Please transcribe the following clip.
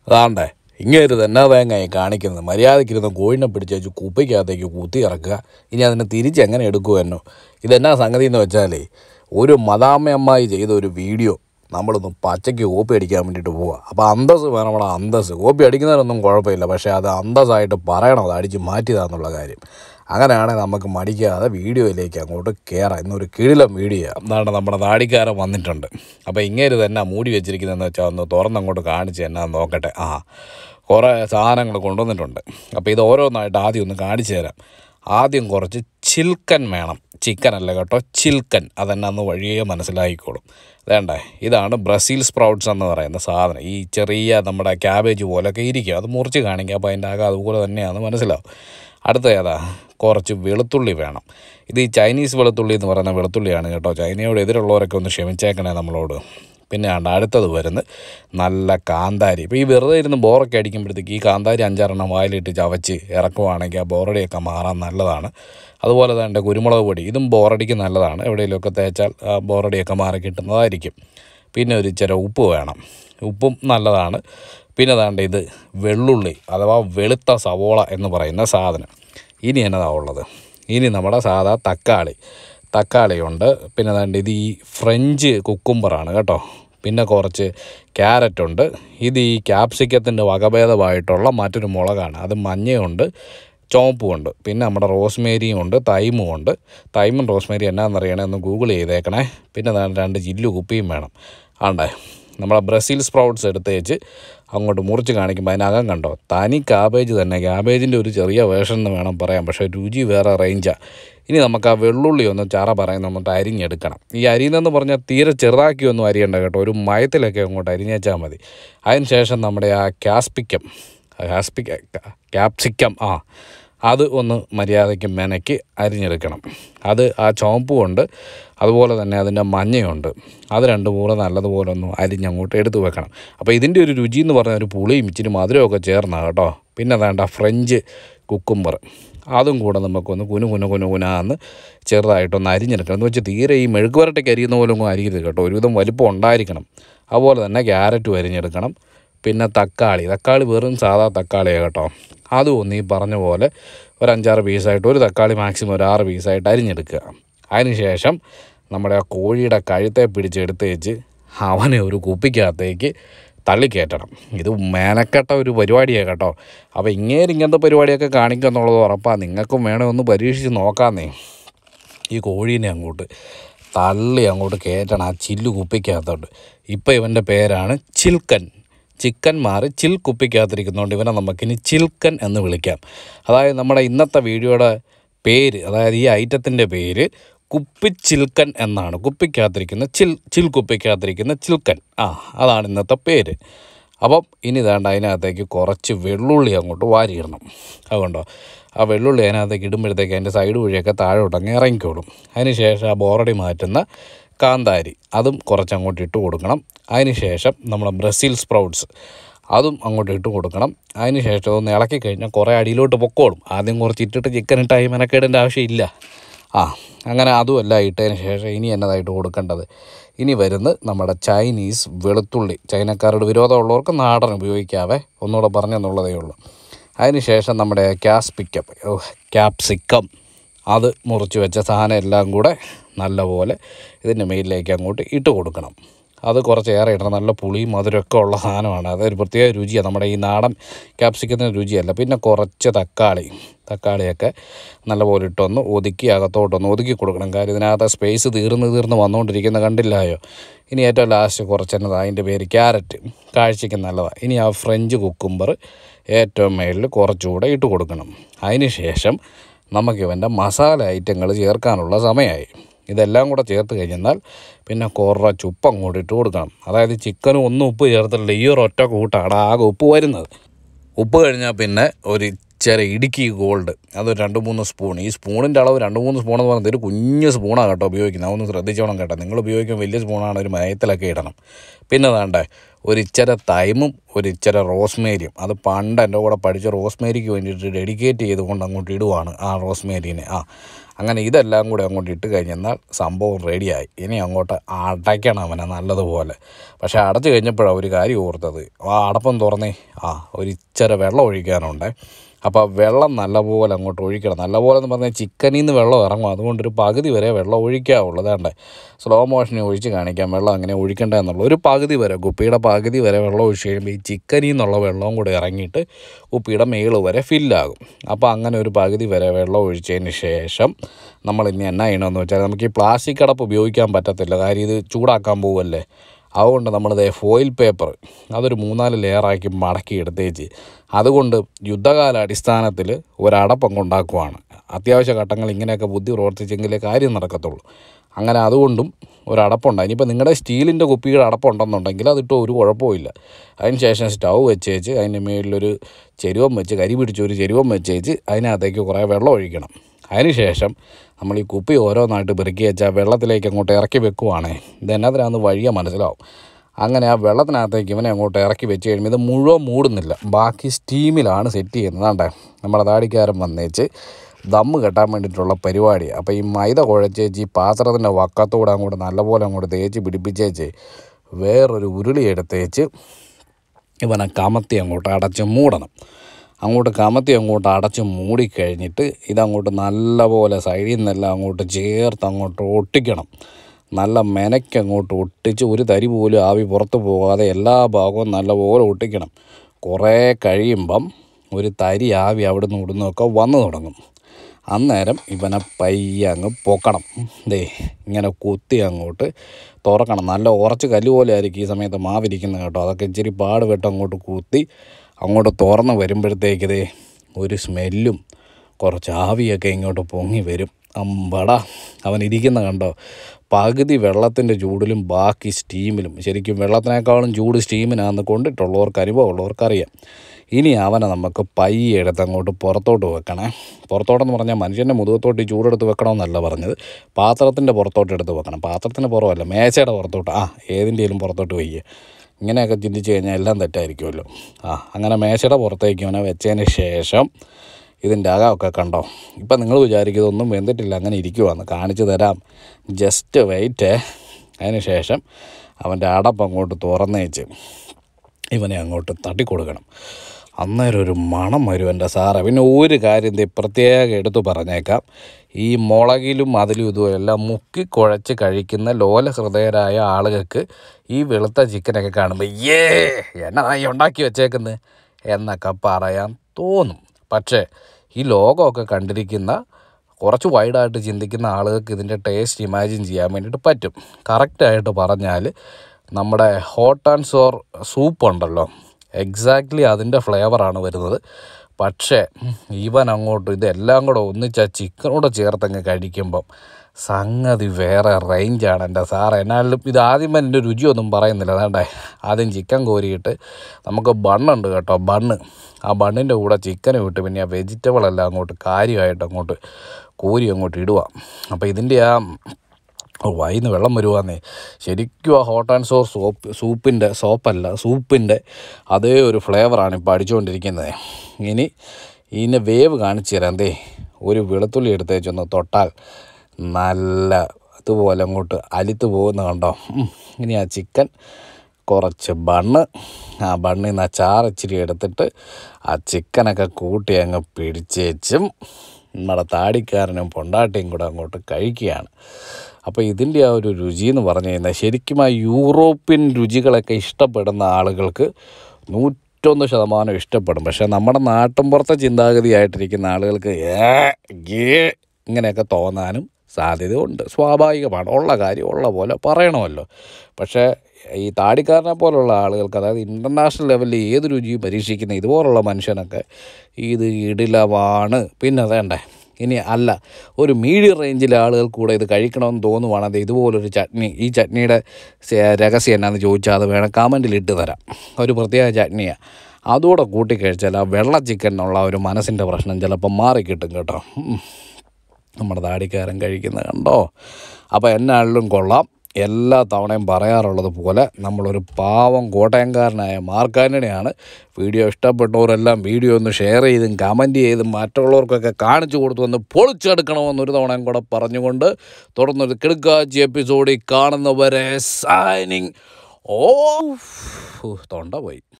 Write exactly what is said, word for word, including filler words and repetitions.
അതാണ്ടേ ഇങ്ങനൊരു തന്നെ തേങ്ങയായി കാണിക്കുന്നത്. മര്യാദയ്ക്കിരുന്ന് കോഴിനെ പിടിച്ചു കുപ്പിക്കകത്തേക്ക് കുത്തി ഇറക്കുക. ഇനി അതിനെ തിരിച്ചെങ്ങനെ എടുക്കുമെന്നോ. ഇതെന്നാ സംഗതി എന്ന് വെച്ചാലേ, ഒരു മദാമ്മയമ്മായി ചെയ്ത ഒരു വീഡിയോ നമ്മളൊന്ന് പച്ചയ്ക്ക് കോപ്പി അടിക്കാൻ വേണ്ടിയിട്ട് പോവുക. അപ്പോൾ അന്തസ്സ് വേണം. നമ്മുടെ അന്തസ്സ് കോപ്പി അടിക്കുന്നതിനൊന്നും കുഴപ്പമില്ല, പക്ഷേ അത് അന്തസ്സായിട്ട് പറയണം, അത് അടിച്ച് മാറ്റിയതാന്നുള്ള കാര്യം. അങ്ങനെയാണെങ്കിൽ നമുക്ക് മടിക്കാതെ വീഡിയോയിലേക്ക് അങ്ങോട്ട് കയറാം. ഇന്നൊരു കിടിലം വീഡിയോ എന്താണ്, നമ്മുടെ നാടിക്കാരൻ വന്നിട്ടുണ്ട്. അപ്പോൾ ഇങ്ങനെ തന്നെ മൂടി വെച്ചിരിക്കുന്നതെന്ന് വെച്ചാൽ ഒന്ന് തുറന്നങ്ങോട്ട് കാണിച്ച് എന്നാ നോക്കട്ടെ. ആ കുറേ സാധനങ്ങൾ കൊണ്ടുവന്നിട്ടുണ്ട്. അപ്പോൾ ഇത് ഓരോന്നായിട്ട് ആദ്യം ഒന്ന് കാണിച്ചു തരാം. ആദ്യം കുറച്ച് ചിൽക്കൻ വേണം. ചിക്കൻ അല്ല കേട്ടോ, ചിൽക്കൻ. അതെന്നാന്ന് വഴിയേ മനസ്സിലാക്കിക്കോളും. വേണ്ടേ, ഇതാണ് ബ്രസീൽ സ്പ്രൗട്ട്സ് എന്ന് പറയുന്ന സാധനം. ഈ ചെറിയ നമ്മുടെ ക്യാബേജ് പോലൊക്കെ ഇരിക്കും. അത് മുറിച്ച് കാണിക്കുക, അപ്പോൾ അതിൻ്റെ ആകെ അതുപോലെ തന്നെയാണെന്ന് മനസ്സിലാവും. അടുത്ത ഏതാ, കുറച്ച് വെളുത്തുള്ളി വേണം. ഇത് ഈ ചൈനീസ് വെളുത്തുള്ളി എന്ന് പറയുന്ന വെളുത്തുള്ളിയാണ് കേട്ടോ. ചൈനയോട് എതിരുള്ളവരൊക്കെ ഒന്ന് ക്ഷമിച്ചേക്കണേ നമ്മളോട്. പിന്നെ ആണ് അടുത്തത് വരുന്നത് നല്ല കാന്താരി. ഇപ്പോൾ ഈ വെറുതെ ഇരുന്ന് ബോറൊക്കെ അടിക്കുമ്പോഴത്തേക്ക് ഈ കാന്താരി അഞ്ചാറെണ്ണം വായിലിട്ട് ചവച്ച് ഇറക്കുവാണെങ്കിൽ ആ ബോറടിയൊക്കെ മാറാൻ നല്ലതാണ്. അതുപോലെ തന്നെ കുരുമുളക് പൊടി, ഇതും ബോറടിക്ക് നല്ലതാണ്. എവിടെയെങ്കിലുമൊക്കെ തേച്ചാൽ ബോറടിയൊക്കെ മാറി കിട്ടുന്നതായിരിക്കും. പിന്നെ ഒരു ഇച്ചിരി ഉപ്പ് വേണം, ഉപ്പും നല്ലതാണ്. പിന്നെ അതാണ്ട് ഇത് വെള്ളുള്ളി അഥവാ വെളുത്ത സവോള എന്ന് പറയുന്ന സാധനം. ഇനി എന്നതാ ഉള്ളത്, ഇനി നമ്മുടെ സാധാ തക്കാളി തക്കാളിയുണ്ട്. പിന്നെ അതാണ്ട് ഇത് ഈ ഫ്രഞ്ച് കുക്കുംബറാണ് കേട്ടോ. പിന്നെ കുറച്ച് ക്യാരറ്റുണ്ട്. ഇത് ഈ ക്യാപ്സിക്കത്തിൻ്റെ വകഭേദമായിട്ടുള്ള മറ്റൊരു മുളകാണ്. അത് മഞ്ഞയുണ്ട്, ചുവപ്പുമുണ്ട്. പിന്നെ നമ്മുടെ റോസ്മേരിയും ഉണ്ട്, തൈമും ഉണ്ട്. തൈമും റോസ്മേരി എന്നാണെന്നറിയണേ ഒന്ന് ഗൂഗിൾ ചെയ്തേക്കണേ. പിന്നെ അതാണ്ട് രണ്ട് ചില്ലു കുപ്പിയും വേണം. ആണ്ടേ നമ്മളെ ബ്രസീൽ സ്പ്രൗട്ട്സ് എടുത്ത് വെച്ച് അങ്ങോട്ട് മുറിച്ച് കാണിക്കുമ്പോൾ അതിനകം കണ്ടോ, തനി കാബേജ് തന്നെ. ക്യാബേജിൻ്റെ ഒരു ചെറിയ വേർഷൻ എന്ന് വേണം പറയാം, പക്ഷേ രുചി വേറെ റേഞ്ചാണ്. ഇനി നമുക്ക് ആ വെള്ളുള്ളി ഒന്ന് ചറ പറയുന്ന നമുക്ക് അരിഞ്ഞെടുക്കണം. ഈ അരിയുന്നതെന്ന് പറഞ്ഞാൽ തീരെ ചെറുതാക്കി ഒന്നും അരിയണ്ട കേട്ടോ, ഒരു മയത്തിലൊക്കെ അങ്ങോട്ട് അരിഞ്ഞേച്ചാൽ മതി. അതിന് ശേഷം നമ്മുടെ ആ ക്യാസ്പിക്കം ക്യാസ്പിക്ക ക്യാപ്സിക്കം ആ അത് ഒന്ന് മര്യാദയ്ക്ക് മെനയ്ക്ക് അരിഞ്ഞെടുക്കണം. അത് ആ ചുവപ്പും ഉണ്ട്, അതുപോലെ തന്നെ അതിൻ്റെ മഞ്ഞയുണ്ട്. അത് രണ്ടും കൂടെ നല്ലതുപോലെ ഒന്ന് അരിഞ്ഞങ്ങോട്ട് എടുത്ത് വെക്കണം. അപ്പോൾ ഇതിൻ്റെ ഒരു രുചി എന്ന് പറഞ്ഞാൽ ഒരു പുളിയും ഇച്ചിരി മധുരമൊക്കെ ചേർന്നാണ് കേട്ടോ. പിന്നെ വേണ്ട ഫ്രഞ്ച് കുക്കുംബർ, അതും കൂടെ നമുക്കൊന്ന് കുനു കുന കുന കുനാന്ന് ചെറുതായിട്ടൊന്ന് അരിഞ്ഞെടുക്കണം. എന്ന് വെച്ചാൽ തീരെ ഈ മെഴുക്ക് വരട്ടയ്ക്ക് അരിയുന്ന പോലെ ഒന്നും അരിയരുത് കേട്ടോ, ഒരുവിധം വലിപ്പം ഉണ്ടായിരിക്കണം. അതുപോലെ തന്നെ ക്യാരറ്റും അരിഞ്ഞെടുക്കണം. പിന്നെ തക്കാളി തക്കാളി വെറും സാധാ തക്കാളിയാണ് കേട്ടോ. അതും ഒന്ന് ഈ പറഞ്ഞ പോലെ ഒരു അഞ്ചാറ് പീസായിട്ട്, ഒരു തക്കാളി മാക്സിമം ഒരു ആറ് പീസായിട്ട് അരിഞ്ഞെടുക്കുക. അതിന് ശേഷം നമ്മുടെ ആ കോഴിയുടെ കഴുത്തെ പിടിച്ചെടുത്ത് വെച്ച് അവനെ ഒരു കുപ്പിക്കകത്തേക്ക് തള്ളിക്കയറ്റണം. ഇത് മേനക്കെട്ട ഒരു പരിപാടിയാണ് കേട്ടോ. അപ്പോൾ ഇങ്ങേര് ഇങ്ങനത്തെ പരിപാടിയൊക്കെ കാണിക്കുക എന്നുള്ളത് ഉറപ്പാണ്. നിങ്ങൾക്കും വേണേ ഒന്ന് പരീക്ഷിച്ച് നോക്കാമെന്നേ. ഈ കോഴീനെ അങ്ങോട്ട് തള്ളി അങ്ങോട്ട് കയറ്റണം ആ ചില്ലു കുപ്പിക്കകത്തോട്ട്. ഇപ്പോൾ ഇവൻ്റെ പേരാണ് ചിൽക്കൻ. ചിക്കൻ മാറി ചിൽ കുപ്പിക്കകത്തിരിക്കുന്നതുകൊണ്ട് ഇവനെ നമുക്കിനി ചിൽക്കൻ എന്ന് വിളിക്കാം. അതായത് നമ്മുടെ ഇന്നത്തെ വീഡിയോയുടെ പേര്, അതായത് ഈ ഐറ്റത്തിൻ്റെ പേര് കുപ്പിച്ചിൽക്കൻ എന്നാണ്. കുപ്പിക്കകത്തിരിക്കുന്ന ചിൽ ചിൽ കുപ്പിക്കകത്തിരിക്കുന്ന ചിൽക്കൻ, ആ അതാണ് ഇന്നത്തെ പേര്. അപ്പം ഇനി ഇതാണ്ട് അതിനകത്തേക്ക് കുറച്ച് വെള്ളുള്ളി അങ്ങോട്ട് വാരിയിടണം. അതുകൊണ്ടോ ആ വെള്ളുള്ളി അതിനകത്തേക്ക് ഇടുമ്പോഴത്തേക്ക് അതിൻ്റെ സൈഡ് വഴിയൊക്കെ താഴോട്ടങ്ങ് ഇറങ്ങിക്കോളും. അതിന് ശേഷം ആ ബോറടി മാറ്റുന്ന കാന്താരി അതും കുറച്ചങ്ങോട്ട് ഇട്ട് കൊടുക്കണം. അതിന് ശേഷം നമ്മുടെ ബ്രസീൽ സ്പ്രൗട്ട്സ് അതും അങ്ങോട്ട് ഇട്ട് കൊടുക്കണം. അതിന് ശേഷം ഒന്ന് ഇളക്കി കഴിഞ്ഞാൽ കുറേ അടിയിലോട്ട് പൊക്കോളും. ആദ്യം കുറച്ച് ഇട്ടിട്ട് ചിക്കൻ ഇട്ടായി മെനക്കേടേണ്ട ആവശ്യമില്ല. ആ അങ്ങനെ അതും എല്ലാം ഇട്ടതിന് ശേഷം ഇനി എന്നതായിട്ട് കൊടുക്കേണ്ടത്, ഇനി വരുന്നത് നമ്മുടെ ചൈനീസ് വെളുത്തുള്ളി. ചൈനക്കാരോട് വിരോധമുള്ളവർക്ക് നാടൻ ഉപയോഗിക്കാവേ, ഒന്നുകൂടെ പറഞ്ഞെന്നുള്ളതേ ഉള്ളൂ. അതിന് ശേഷം നമ്മുടെ ക്യാസ്പിക്കം ക്യാപ്സിക്കം അത് മുറിച്ച് വെച്ച സാധനം എല്ലാം കൂടെ നല്ലപോലെ ഇതിൻ്റെ മേലിലേക്ക് അങ്ങോട്ട് ഇട്ട് കൊടുക്കണം. അത് കുറച്ച് ഏറെ ഇടണം. നല്ല പുളിയും മധുരമൊക്കെ ഉള്ള സാധനമാണ്. അതൊരു പ്രത്യേക രുചിയാണ്, നമ്മുടെ ഈ നാടൻ ക്യാപ്സിക്കത്തിൻ്റെ രുചിയല്ല. പിന്നെ കുറച്ച് തക്കാളി തക്കാളിയൊക്കെ നല്ലപോലെ ഇട്ടൊന്ന് ഒതുക്കി അകത്തോട്ടൊന്ന് ഒതുക്കി കൊടുക്കണം. കാര്യം ഇതിനകത്ത് സ്പേസ് തീർന്ന് തീർന്ന് വന്നുകൊണ്ടിരിക്കുന്ന കണ്ടില്ലായോ. ഇനി ഏറ്റവും ലാസ്റ്റ് കുറച്ചെന്നത് അതിൻ്റെ പേര് ക്യാരറ്റ്, കാഴ്ചയ്ക്ക് നല്ലതാണ്. ഇനി ആ ഫ്രഞ്ച് കുക്കുംബർ ഏറ്റവും മേളിൽ കുറച്ചുകൂടെ ഇട്ട് കൊടുക്കണം. അതിന് ശേഷം നമുക്കിവൻ്റെ മസാല ഐറ്റങ്ങൾ ചേർക്കാനുള്ള സമയമായി. ഇതെല്ലാം കൂടെ ചേർത്ത് കഴിഞ്ഞാൽ പിന്നെ കുറച്ച് ഉപ്പ് അങ്ങോട്ട് ഇട്ട് കൊടുക്കണം. അതായത് ചിക്കനും ഒന്നും ഉപ്പ് ചേർത്തില്ല, ഈ ഒരു ഒറ്റ കൂട്ടാണ് ആകെ ഉപ്പ് വരുന്നത്. ഉപ്പ് കഴിഞ്ഞാൽ പിന്നെ ഒരു ചെറിയ ഇടുക്കി ഗോൾഡ് അതൊരു രണ്ട് മൂന്ന് സ്പൂൺ. ഈ സ്പൂണിൻ്റെ അളവ് രണ്ട് മൂന്ന് സ്പൂണെന്ന് പറഞ്ഞാൽ ഒരു കുഞ്ഞ് സ്പൂണാണ് കേട്ടോ ഉപയോഗിക്കുന്നത്. അതൊന്ന് ശ്രദ്ധിച്ചോണം കേട്ടോ. നിങ്ങൾ ഉപയോഗിക്കുമ്പോൾ വലിയ സ്പൂണാണ്, ഒരു മയത്തിലൊക്കെ ഇടണം. പിന്നെ വേണ്ടേ ഒരു ഇച്ചിര തൈമും ഒരു ഇച്ചിര റോസ്മേരിയും. അത് പണ്ട് എൻ്റെ കൂടെ പഠിച്ച റോസ്മേരിക്ക് വേണ്ടിയിട്ട് ഡെഡിക്കേറ്റ് ചെയ്തുകൊണ്ട് അങ്ങോട്ട് ഇടുവാണ് ആ റോസ്മേരീനെ. ആ അങ്ങനെ ഇതെല്ലാം കൂടെ അങ്ങോട്ട് ഇട്ട് കഴിഞ്ഞെന്നാൽ സംഭവം റെഡിയായി. ഇനി അങ്ങോട്ട് അടയ്ക്കണം അവനെ നല്ലതുപോലെ. പക്ഷേ അടച്ചു കഴിഞ്ഞപ്പോഴാണ് ഒരു കാര്യം ഓർത്തത്, ആ അടപ്പം തുറന്നേ, ആ ഒരു ഇച്ചിരി വെള്ളം ഒഴിക്കാനുണ്ട്. അപ്പോൾ വെള്ളം നല്ലപോലെ അങ്ങോട്ട് ഒഴിക്കണം. നല്ലപോലെ എന്ന് പറഞ്ഞാൽ ചിക്കനിൽ നിന്ന് വെള്ളം ഇറങ്ങും, അതുകൊണ്ടൊരു പകുതി വരെ വെള്ളം ഒഴിക്കാവുള്ളൂ. അതാണ്ട് സ്ലോ മോഷനെ ഒഴിച്ച് കാണിക്കാം വെള്ളം അങ്ങനെ ഒഴിക്കേണ്ടതെന്നുള്ളൂ. ഒരു പകുതി വരെ, കുപ്പിയുടെ പകുതി വരെ വെള്ളം ഒഴിച്ച് കഴിയുമ്പോൾ ഈ ചിക്കനിൽ നിന്നുള്ള വെള്ളവും കൂടെ ഇറങ്ങിയിട്ട് കുപ്പിയുടെ മേള് വരെ ഫില്ലാകും. അപ്പോൾ അങ്ങനെ ഒരു പകുതി വരെ വെള്ളം ഒഴിച്ചതിന് ശേഷം നമ്മൾ ഇനി എന്നാ ചെയ്യണമെന്ന് വെച്ചാൽ, നമുക്ക് ഈ പ്ലാസ്റ്റിക് അടപ്പ് ഉപയോഗിക്കാൻ പറ്റത്തില്ല, കാര്യം ഇത് ചൂടാക്കാൻ പോവല്ലേ. അതുകൊണ്ട് നമ്മളിത് ഫോയിൽ പേപ്പർ അതൊരു മൂന്നാല് ലെയറാക്കി മടക്കി എടുത്തേച്ച് അതുകൊണ്ട് യുദ്ധകാല അടിസ്ഥാനത്തിൽ ഒരടപ്പം ഉണ്ടാക്കുവാണ്. അത്യാവശ്യ ഘട്ടങ്ങൾ ഇങ്ങനെയൊക്കെ ബുദ്ധി പ്രവർത്തിച്ചെങ്കിലേ കാര്യം നടക്കത്തുള്ളൂ. അങ്ങനെ അതുകൊണ്ടും ഒരടപ്പുണ്ട്. ഇനിയിപ്പോൾ നിങ്ങളുടെ സ്റ്റീലിൻ്റെ കുപ്പിയുടെ അടപ്പുണ്ടെന്നുണ്ടെങ്കിൽ അതിട്ടോ ഒരു കുഴപ്പമില്ല. അതിന് ശേഷം സ്റ്റൗ വെച്ചേച്ച് അതിൻ്റെ മേളിലൊരു ചെരുവം വെച്ച്, കരി പിടിച്ചൊരു ചെരുവം വെച്ചേച്ച് അതിനകത്തേക്ക് കുറേ വെള്ളം ഒഴിക്കണം. അതിന് ശേഷം നമ്മൾ ഈ കുപ്പി ഓരോന്നായിട്ട് പെറുക്കി വെച്ചാൽ വെള്ളത്തിലേക്ക് അങ്ങോട്ട് ഇറക്കി വെക്കുവാണേ. ഇതെന്നതിനാന്ന് വഴിയെ മനസ്സിലാവും. അങ്ങനെ ആ വെള്ളത്തിനകത്തേക്ക് ഇവനെ അങ്ങോട്ട് ഇറക്കി വെച്ച് കഴിയുമ്പോൾ ഇത് മുഴുവൻ മൂടുന്നില്ല, ബാക്കി സ്റ്റീമിലാണ് സെറ്റ് ചെയ്യുന്നത്. ആണ്ടേ നമ്മുടെ താടിക്കാരൻ വന്നേച്ച് ദമ്മ് കെട്ടാൻ വേണ്ടിയിട്ടുള്ള പരിപാടി. അപ്പോൾ ഈ മൈദ കുഴച്ചേച്ച് ഈ പാത്രത്തിൻ്റെ വക്കത്തോടെ അങ്ങോട്ട് നല്ലപോലെ അങ്ങോട്ട് തേച്ച് പിടിപ്പിച്ചേച്ച് വേറൊരു ഉരുളി എടുത്തേച്ച് ഇവനെ കമത്തി അങ്ങോട്ട് അടച്ച് മൂടണം. അങ്ങോട്ട് കമത്തി അങ്ങോട്ട് അടച്ച് മൂടിക്കഴിഞ്ഞിട്ട് ഇതങ്ങോട്ട് നല്ലപോലെ സൈഡിൽ നിന്നെല്ലാം അങ്ങോട്ട് ചേർത്ത് അങ്ങോട്ട് ഒട്ടിക്കണം. നല്ല മെനയ്ക്ക് അങ്ങോട്ട് ഒട്ടിച്ച് ഒരു തരി പോലും ആവി പുറത്ത് പോകാതെ എല്ലാ ഭാഗവും നല്ലപോലെ ഒട്ടിക്കണം. കുറേ കഴിയുമ്പം ഒരു തരി ആവി അവിടെ നിന്ന് ഇവിടുന്നൊക്കെ വന്നു തുടങ്ങും. അന്നേരം ഇവനെ പയ്യെ അങ്ങ് പൊക്കണം. ദേ ഇങ്ങനെ കുത്തി അങ്ങോട്ട് തുറക്കണം. നല്ല ഉറച്ച് കല്ല് പോലെ ആയിരിക്കും ഈ സമയത്ത് മാവിരിക്കുന്നത് കേട്ടോ. അതൊക്കെ ഇച്ചിരി പാടുപെട്ട് അങ്ങോട്ട് കുത്തി അങ്ങോട്ട് തുറന്ന് വരുമ്പോഴത്തേക്ക് ദേ ഒരു സ്മെല്ലും കുറച്ച് ആവിയൊക്കെ ഇങ്ങോട്ട് പൊങ്ങി വരും. അമ്പടാ അവൻ ഇരിക്കുന്ന കണ്ടോ, പകുതി വെള്ളത്തിൻ്റെ ചൂടിലും ബാക്കി സ്റ്റീമിലും. ശരിക്കും വെള്ളത്തിനേക്കാളും ചൂട് സ്റ്റീമിനാന്ന് കൊണ്ടിട്ടുള്ളവർക്ക് അനുഭവമുള്ളവർക്കറിയാം. ഇനി അവനെ നമുക്ക് പയ്യെ എടുത്ത് അങ്ങോട്ട് പുറത്തോട്ട് വെക്കണേ. പുറത്തോട്ടെന്ന് പറഞ്ഞാൽ മനുഷ്യൻ്റെ മുതുകത്തോട്ട് ഈ ചൂടെടുത്ത് വെക്കണമെന്നല്ല പറഞ്ഞത്, പാത്രത്തിൻ്റെ പുറത്തോട്ട് എടുത്ത് വെക്കണം. പാത്രത്തിൻ്റെ പുറമല്ല, മേശയുടെ പുറത്തോട്ട്, ആ ഏതിൻ്റെയും പുറത്തോട്ട് വയ്ക്കുക. ഇങ്ങനെയൊക്കെ ചിന്തിച്ച് കഴിഞ്ഞാൽ എല്ലാം തെറ്റായിരിക്കുമല്ലോ. ആ അങ്ങനെ മേശയുടെ പുറത്തേക്ക് അവനെ വെച്ചതിന് ശേഷം ഇതിൻ്റെ അകമൊക്കെ കണ്ടോ. ഇപ്പം നിങ്ങൾ വിചാരിക്കും ഇതൊന്നും വെന്തിട്ടില്ല അങ്ങനെ ഇരിക്കുവാന്ന്, കാണിച്ചു തരാം, ജസ്റ്റ് വെയിറ്റ്. അതിന് ശേഷം അവൻ്റെ അടപ്പ് അങ്ങോട്ട് തുറന്നേച്ച് ഇവനെ അങ്ങോട്ട് തട്ടിക്കൊടുക്കണം. അന്നേരം ഒരു മണം വരും എൻ്റെ സാറേ. പിന്നെ ഒരു കാര്യം ഇത് പ്രത്യേകം എടുത്തു പറഞ്ഞേക്കാം, ഈ മുളകിലും അതിലും ഇതും എല്ലാം മുക്കി കുഴച്ച് കഴിക്കുന്ന ലോല ഹൃദയരായ ആളുകൾക്ക് ഈ വെളുത്ത ചിക്കനൊക്കെ കാണുമ്പോൾ ഏ എന്നാ ഈ ഉണ്ടാക്കി വെച്ചേക്കുന്നത് എന്നൊക്കെ പറയാൻ തോന്നും. പക്ഷേ ഈ ലോകമൊക്കെ കണ്ടിരിക്കുന്ന കുറച്ച് വൈഡായിട്ട് ചിന്തിക്കുന്ന ആളുകൾക്ക് ഇതിൻ്റെ ടേസ്റ്റ് ഇമാജിൻ ചെയ്യാൻ വേണ്ടിയിട്ട് പറ്റും. കറക്റ്റായിട്ട് പറഞ്ഞാൽ നമ്മുടെ ഹോട്ട് ആൻഡ് സോർ സൂപ്പ് ഉണ്ടല്ലോ, എക്സാക്ട്ലി അതിൻ്റെ ഫ്ലേവറാണ് വരുന്നത്. പക്ഷേ ഇവൻ അങ്ങോട്ട് ഇതെല്ലാം കൂടെ ഒന്നിച്ച് ആ ചിക്കനോട് ചേർത്തങ്ങ് കഴിക്കുമ്പം സംഗതി വേറെ റേഞ്ചാണ് എൻ്റെ സാറ്. എന്നാലും ഇത് ആദ്യം എൻ്റെ രുചിയൊന്നും പറയുന്നില്ല. അതാണ്ടേ ആദ്യം ചിക്കൻ കോരിയിട്ട് നമുക്ക് ബണ്ണുണ്ട് കേട്ടോ, ബണ്ണ്, ആ ബണ്ണിൻ്റെ കൂടെ ചിക്കനും ഇട്ട് പിന്നെ ആ വെജിറ്റബിളെല്ലാം അങ്ങോട്ട് കാര്യമായിട്ട് അങ്ങോട്ട് കോരി അങ്ങോട്ട് ഇടുക. അപ്പോൾ ഇതിൻ്റെ ആ വൈന്ന് വെള്ളം വരുവാന്നേ. ശരിക്കും ആ ഹോട്ട് ആൻഡ് സോർ സോപ്പ് സൂപ്പിൻ്റെ സോപ്പല്ല സൂപ്പിൻ്റെ അതേ ഒരു ഫ്ലേവറാണ് ഇപ്പോൾ അടിച്ചുകൊണ്ടിരിക്കുന്നത്. ഇനി ഇതിൻ്റെ വേവ് കാണിച്ചു തരാം. ദേ ഒരു വെളുത്തുള്ളി എടുത്തേച്ചൊന്ന് തൊട്ടാൽ നല്ല ഇതുപോലെ അങ്ങോട്ട് അലിത്ത് പോകുന്ന കണ്ടോ. ഇനി ആ ചിക്കൻ, കുറച്ച് ബണ്ണ്, ആ ബണ്ണിൽ നിന്ന് ആ ചാറ് ഇച്ചിരി എടുത്തിട്ട് ആ ചിക്കനൊക്കെ കൂട്ടി അങ്ങ് പിടിച്ചേച്ചും നമ്മുടെ താടിക്കാരനും പൊണ്ടാട്ടിയും കൂടെ അങ്ങോട്ട് കഴിക്കുകയാണ്. അപ്പോൾ ഇതിൻ്റെ ആ ഒരു രുചി എന്ന് പറഞ്ഞു കഴിഞ്ഞാൽ ശരിക്കും ആ യൂറോപ്യൻ രുചികളൊക്കെ ഇഷ്ടപ്പെടുന്ന ആളുകൾക്ക് നൂറ്റൊന്ന് ശതമാനം ഇഷ്ടപ്പെടും. പക്ഷേ നമ്മുടെ നാട്ടിൻപുറത്തെ ചിന്താഗതിയായിട്ടിരിക്കുന്ന ആളുകൾക്ക് ഏ ഗേ ഇങ്ങനെയൊക്കെ തോന്നാനും സാധ്യതയുണ്ട്. സ്വാഭാവികമാണ്, ഉള്ള കാര്യം ഉള്ള പോലെ പറയണമല്ലോ. പക്ഷേ ഈ താടിക്കാരനെ പോലുള്ള ആളുകൾക്ക്, അതായത് ഇൻ്റർനാഷണൽ ലെവലിൽ ഏത് രുചിയും പരീക്ഷിക്കുന്ന ഇതുപോലുള്ള മനുഷ്യനൊക്കെ ഇത് ഇടിലവാണ്. പിന്നെ വേണ്ടേ ഇനി അല്ല ഒരു മീഡിയം റേഞ്ചിലെ ആളുകൾക്ക് കൂടെ ഇത് കഴിക്കണമെന്ന് തോന്നുവാണെങ്കിൽ ഇതുപോലൊരു ചട്നി, ഈ ചട്നിയുടെ രഹസ്യം എന്നാന്ന് ചോദിച്ചാൽ അത് വേണം കമൻറ്റിൽ ഇട്ട് തരാം. ഒരു പ്രത്യേക ചട്നിയാണ്, അതുകൂടെ കൂട്ടിക്കഴിച്ചാൽ ആ വെള്ള ചിക്കനുള്ള ഒരു മനസ്സിൻ്റെ പ്രശ്നം ചിലപ്പോൾ മാറിക്കിട്ടും കേട്ടോ. നമ്മുടെ താടിക്കാരൻ കഴിക്കുന്നത് കണ്ടോ. അപ്പോൾ എന്നാളിലും കൊള്ളാം. എല്ലാ തവണയും പറയാറുള്ളത് പോലെ നമ്മളൊരു പാവം കോട്ടയംകാരനായ മാർക്ക് ആൻ്റണിയാണ്. വീഡിയോ ഇഷ്ടപ്പെട്ടവരെല്ലാം വീഡിയോ ഒന്ന് ഷെയർ ചെയ്തും കമൻറ്റ് ചെയ്തും മറ്റുള്ളവർക്കൊക്കെ കാണിച്ചു കൊടുത്തു വന്ന് പൊളിച്ചെടുക്കണമെന്നൊരു തവണയും കൂടെ പറഞ്ഞുകൊണ്ട് തുടർന്നൊരു കിടുക്കാച്ചി എപ്പിസോഡിൽ കാണുന്നവരെ സൈനിങ് ഓ തൊണ്ട പോയി.